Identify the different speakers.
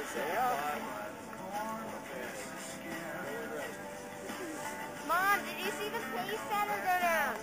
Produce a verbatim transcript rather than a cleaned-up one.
Speaker 1: Mom, did you see the pace setter go down?